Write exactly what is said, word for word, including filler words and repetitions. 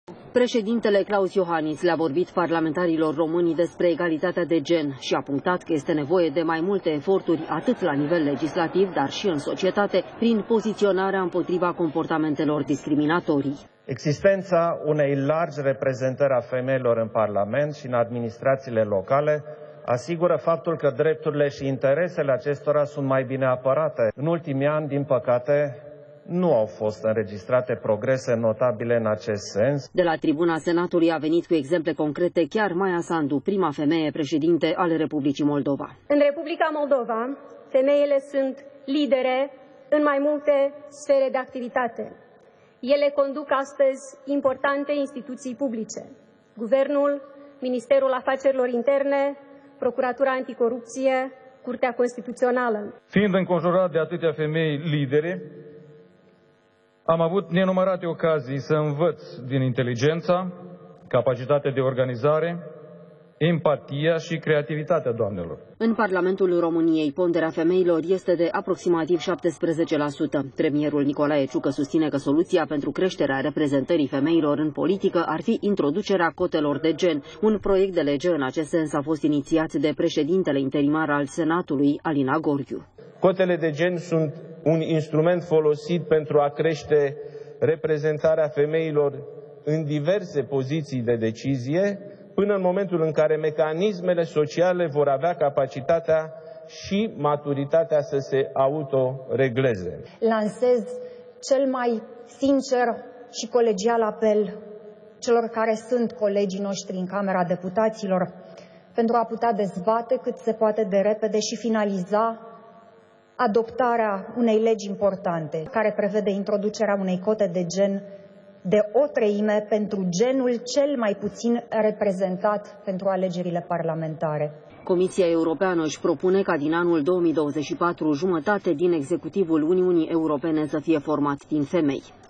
Președintele Klaus Iohannis le-a vorbit parlamentarilor români despre egalitatea de gen și a punctat că este nevoie de mai multe eforturi atât la nivel legislativ, dar și în societate, prin poziționarea împotriva comportamentelor discriminatorii. Existența unei largi reprezentări a femeilor în Parlament și în administrațiile locale asigură faptul că drepturile și interesele acestora sunt mai bine apărate. În ultimii ani, din păcate, nu au fost înregistrate progrese notabile în acest sens. De la tribuna Senatului a venit cu exemple concrete chiar Maia Sandu, prima femeie președinte ale Republicii Moldova. În Republica Moldova, femeile sunt lidere în mai multe sfere de activitate. Ele conduc astăzi importante instituții publice: Guvernul, Ministerul Afacerilor Interne, Procuratura Anticorupție, Curtea Constituțională. Fiind înconjurat de atâtea femei lidere, am avut nenumărate ocazii să învăț din inteligența, capacitatea de organizare, empatia și creativitatea doamnelor. În Parlamentul României, ponderea femeilor este de aproximativ șaptesprezece la sută. Premierul Nicolae Ciucă susține că soluția pentru creșterea reprezentării femeilor în politică ar fi introducerea cotelor de gen. Un proiect de lege în acest sens a fost inițiat de președintele interimar al Senatului, Alina Gorghiu. Cotele de gen sunt un instrument folosit pentru a crește reprezentarea femeilor în diverse poziții de decizie, până în momentul în care mecanismele sociale vor avea capacitatea și maturitatea să se autoregleze. Lansez cel mai sincer și colegial apel celor care sunt colegii noștri în Camera Deputaților pentru a putea dezbate cât se poate de repede și finaliza adoptarea unei legi importante care prevede introducerea unei cote de gen de o treime pentru genul cel mai puțin reprezentat pentru alegerile parlamentare. Comisia Europeană își propune ca din anul două mii douăzeci și patru jumătate din executivul Uniunii Europene să fie format din femei.